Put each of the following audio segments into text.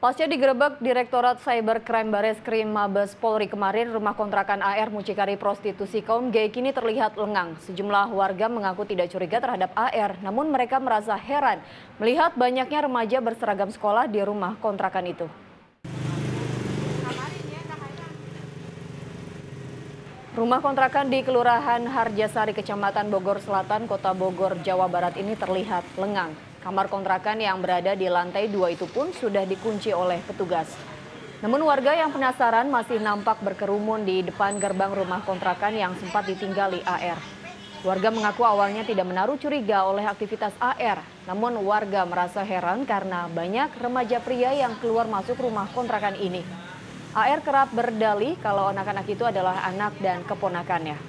Pasca digerebek Direktorat Cybercrime Bareskrim Mabes Polri kemarin, rumah kontrakan AR mucikari prostitusi kaum gay kini terlihat lengang. Sejumlah warga mengaku tidak curiga terhadap AR, namun mereka merasa heran melihat banyaknya remaja berseragam sekolah di rumah kontrakan itu. Rumah kontrakan di Kelurahan Harjasari, Kecamatan Bogor Selatan, Kota Bogor, Jawa Barat ini terlihat lengang. Kamar kontrakan yang berada di lantai 2 itu pun sudah dikunci oleh petugas. Namun warga yang penasaran masih nampak berkerumun di depan gerbang rumah kontrakan yang sempat ditinggali AR. Warga mengaku awalnya tidak menaruh curiga oleh aktivitas AR. Namun warga merasa heran karena banyak remaja pria yang keluar masuk rumah kontrakan ini. AR kerap berdalih kalau anak-anak itu adalah anak dan keponakannya.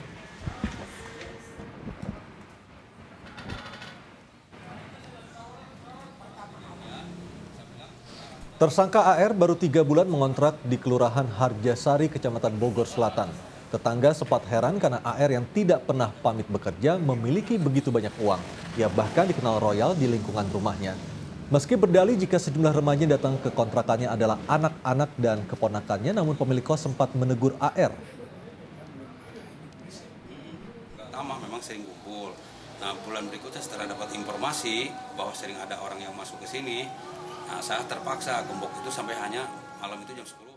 Tersangka AR baru 3 bulan mengontrak di Kelurahan Harjasari, Kecamatan Bogor Selatan. Tetangga sempat heran karena AR yang tidak pernah pamit bekerja memiliki begitu banyak uang. Ia bahkan dikenal royal di lingkungan rumahnya. Meski berdalih jika sejumlah remaja datang ke kontrakannya adalah anak-anak dan keponakannya, namun pemilik kos sempat menegur AR. Pertama memang sering kumpul. Nah, bulan berikutnya setelah dapat informasi bahwa sering ada orang yang masuk ke sini, nah, saya terpaksa gembok itu sampai hanya malam itu jam 10.